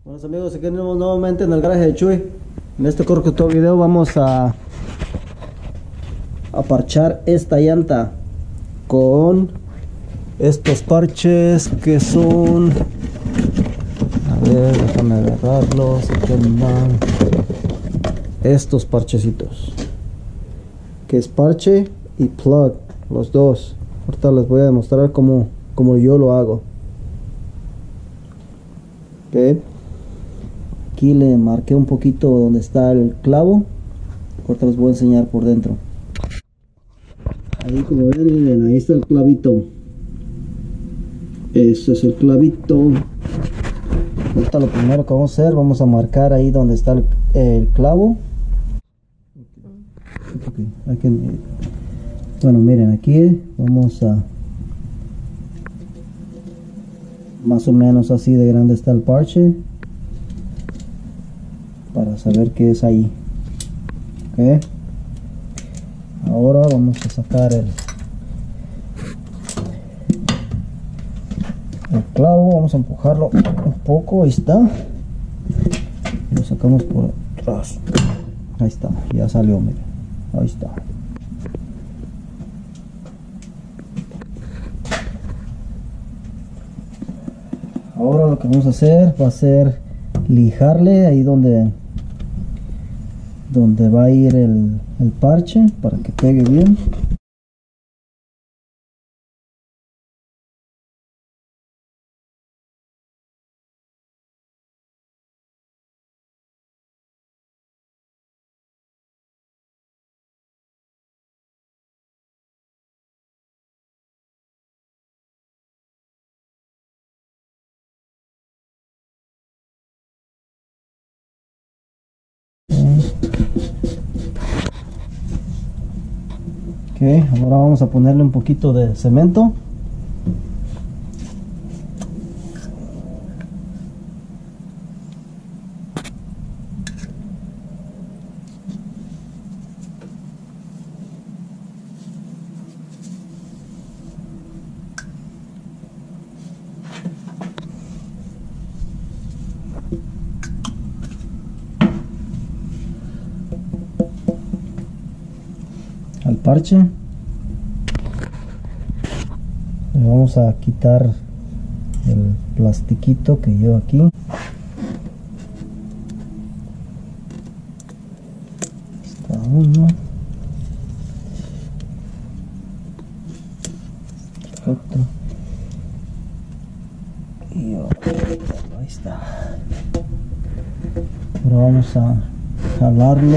Buenos amigos, aquí tenemos nuevamente en el garaje de Chuy. En este corto video vamos a parchar esta llanta con estos parches que son, a ver, déjame agarrarlos. Aquí andan estos parchecitos, que es parche y plug, los dos. Ahorita les voy a demostrar cómo yo lo hago. Ok, aquí le marqué un poquito donde está el clavo. Ahorita les voy a enseñar por dentro. Ahí, como ven, miren, ahí está el clavito. Este es el clavito. Ahorita lo primero que vamos a hacer, vamos a marcar ahí donde está el clavo. Bueno, miren, aquí vamos a, más o menos así de grande está el parche, para saber qué es ahí. Ok, ahora vamos a sacar el clavo, vamos a empujarlo un poco. Ahí está, lo sacamos por atrás. Ahí está, ya salió, miren, ahí está. Ahora lo que vamos a hacer va a ser lijarle ahí donde va a ir el parche, para que pegue bien. Ok, ahora vamos a ponerle un poquito de cemento. Al parche le vamos a quitar el plastiquito que lleva aquí. Está uno. Perfecto. Y ahí está. Ahora vamos a jalarlo.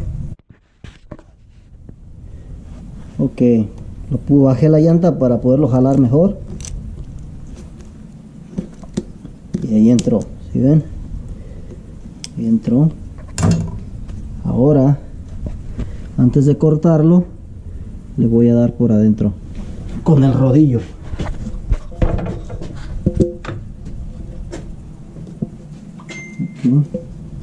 Ok, bajé la llanta para poderlo jalar mejor. Y ahí entró, ¿sí ven? Ahí entró. Ahora, antes de cortarlo, le voy a dar por adentro con el rodillo. Okay.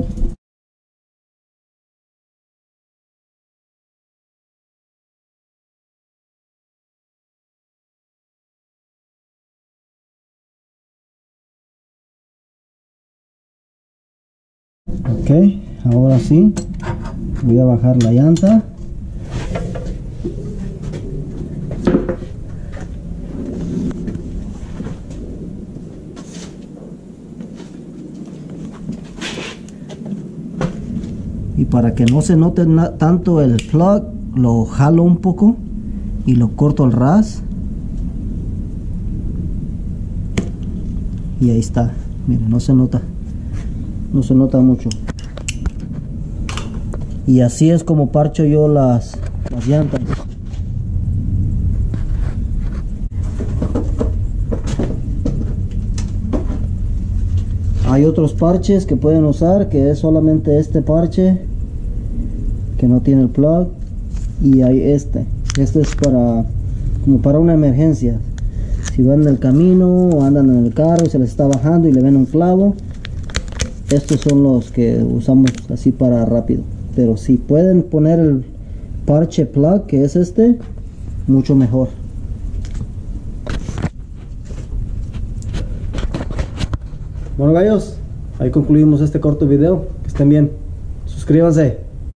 Ok, ahora sí voy a bajar la llanta. Y para que no se note tanto el plug, lo jalo un poco y lo corto al ras. Y ahí está, miren, no se nota mucho. Y así es como parcho yo las llantas. Hay otros parches que pueden usar, que es solamente este parche que no tiene el plug, y hay este es como para una emergencia. Si van en el camino o andan en el carro y se les está bajando y le ven un clavo, estos son los que usamos así para rápido. Pero si pueden poner el parche plug, que es este, mucho mejor. Bueno, gallos, ahí concluimos este corto video. Que estén bien. Suscríbanse.